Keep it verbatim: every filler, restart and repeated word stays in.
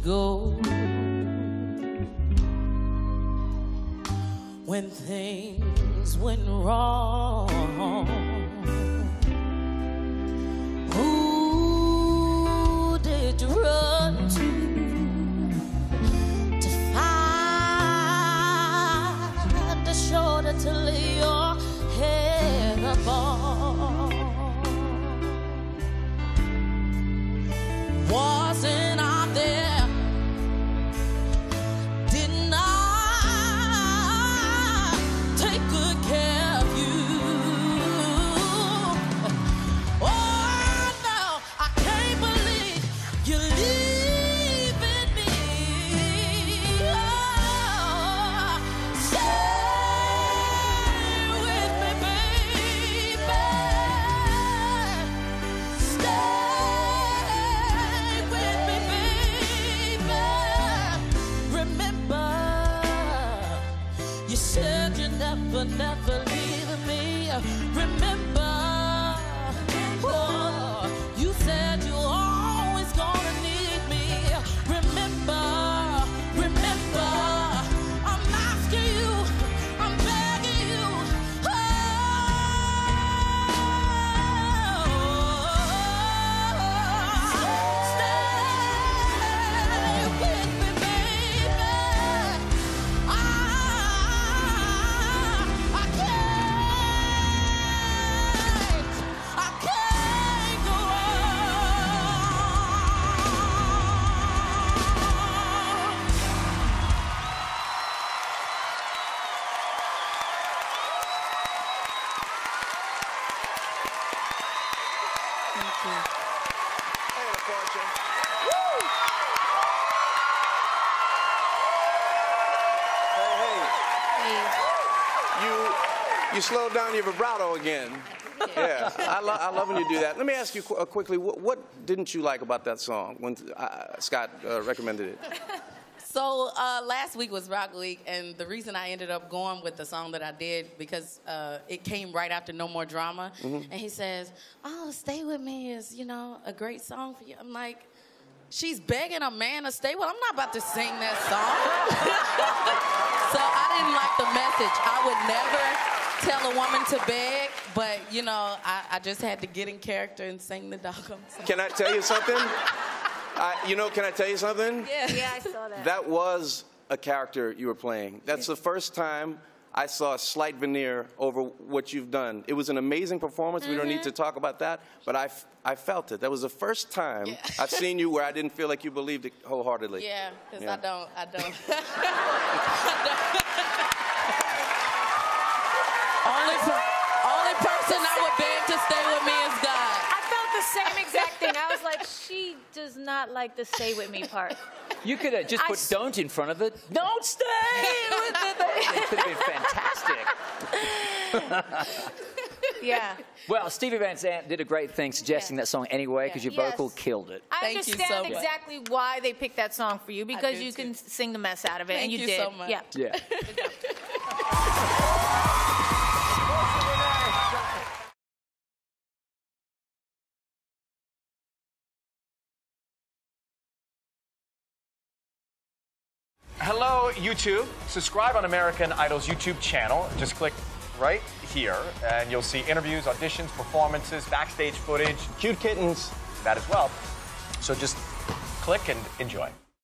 ago, when things went wrong, who did you run to to find a shoulder to lay your head upon? Wasn't I there? Didn't I take good care of you? Oh no, I can't believe you're leaving me. Oh, stay with me, baby. Stay. You said you'd never, never leave me. Remember, oh, you said you always gonna need me. Remember, remember, I'm asking you, I'm begging you. Oh, stay with me, baby. I You slowed down your vibrato again. Yeah, I, lo I love when you do that. Let me ask you qu uh, quickly, what, what didn't you like about that song when uh, Scott uh, recommended it? So uh, last week was Rock Week, and the reason I ended up going with the song that I did, because uh, it came right after No More Drama, mm-hmm. and he says, oh, Stay With Me is, you know, a great song for you. I'm like, she's begging a man to stay with. I'm not about to sing that song. So I didn't like the message. I would never tell a woman to beg, but, you know, I, I just had to get in character and sing the doggone song. Can I tell you something? I, you know, can I tell you something? Yeah. Yeah, I saw that. That was a character you were playing. That's the first time I saw a slight veneer over what you've done. It was an amazing performance. Mm-hmm. We don't need to talk about that, but I, I felt it. That was the first time yeah. I've seen you where I didn't feel like you believed it wholeheartedly. Yeah, because yeah. I don't, I don't. only, only person I would beg to stay with me is God. I felt the same exact thing. I was like, she does not like the stay with me part. You could have just put I don't in front of it. Don't stay with me. It could have been fantastic. Yeah. Well, Stevie Van Zandt did a great thing suggesting yeah. that song anyway, because yeah. your vocal yes. killed it. I Thank understand you so exactly much. why they picked that song for you, because you too. can sing the mess out of it, Thank and you, you did. so much. Yeah. Yeah. Hello, YouTube. Subscribe on American Idol's YouTube channel. Just click right here, and you'll see interviews, auditions, performances, backstage footage, cute kittens, that as well. So just click and enjoy.